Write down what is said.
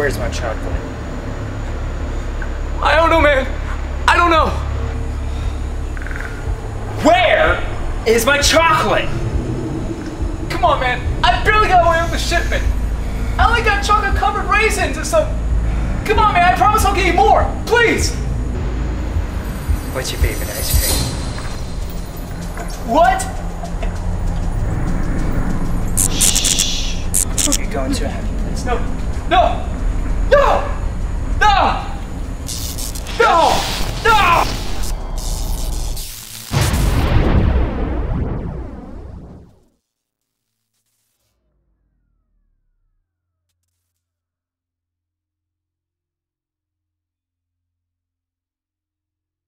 Where's my chocolate? I don't know, man. I don't know. Where is my chocolate? Come on, man. I barely got away with the shipment. I only got chocolate-covered raisins and some... Come on, man. I promise I'll get you more. Please. What's your favorite ice cream? What? You're going to a happy place. No. No. No!